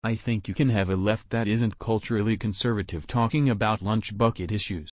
I think you can have a left that isn't culturally conservative talking about lunch bucket issues.